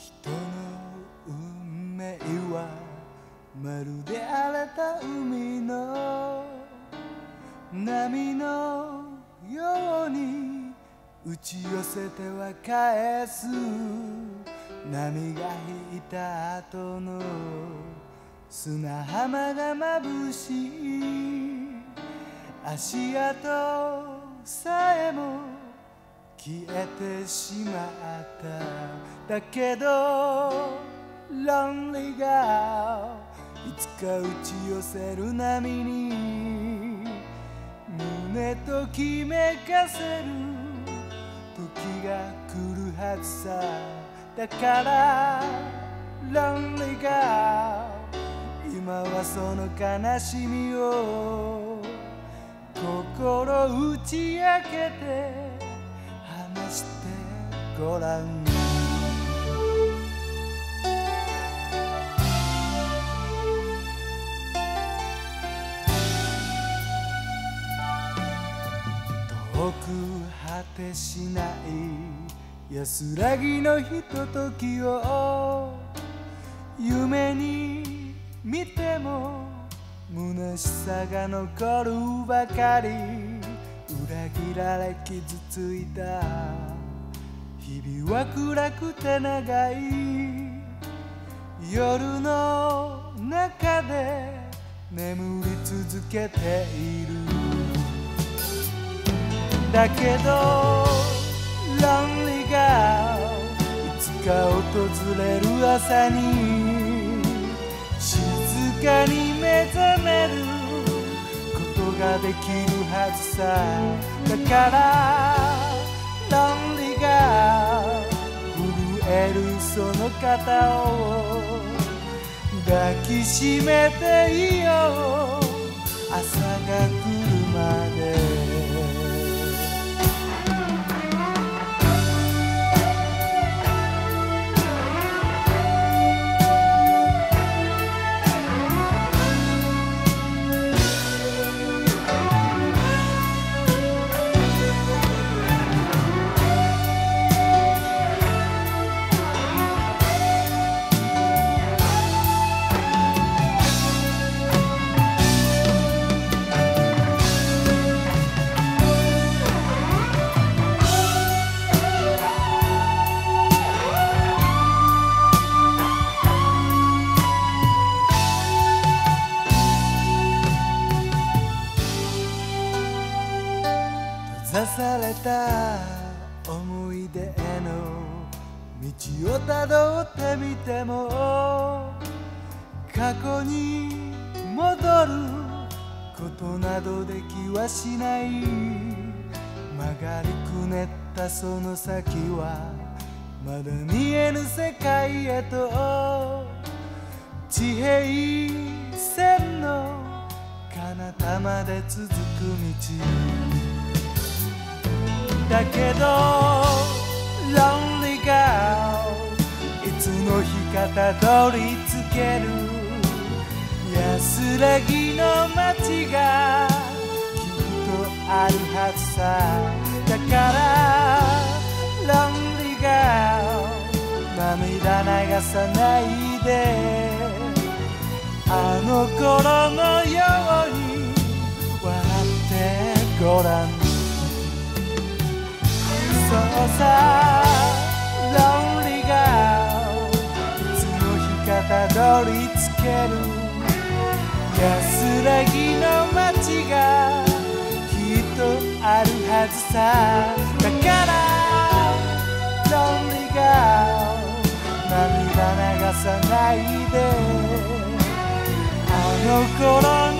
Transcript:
人の運命はまるで荒れた海の波のように打ち寄せては返す。波が引いた後の砂浜が眩しい。足跡さえも消えてしまった。だけど Lonely Girl いつか打ち寄せる波に胸ときめかせる時が来るはずさ。だから Lonely Girl 今はその悲しみを心打ち明けて話してごらん。遠く果てしない安らぎのひとときを夢に見ても虚しさが残るばかり。裏切られ傷ついた日々は暗くて長い。夜の中で眠り続けている。だけど Lonely Girl いつか訪れる朝に静かに目覚めることができるはずさ。だから Lonely Girl 震えるその肩を抱きしめていよう朝が来るまで。閉ざされた思い出への道をたどってみても過去に戻ることなどできはしない。曲がりくねったその先はまだ見えぬ世界へと地平線の彼方まで続く道。だけど Lonely Girl いつの日かたどり着ける安らぎの街がきっとあるはずさ。だから Lonely Girl 涙流さないであの頃のように笑ってごらん。そうさ Lonely Girl いつの日かたどり着ける安らぎの街がきっとあるはずさ。だから Lonely Girl 涙流さないであの頃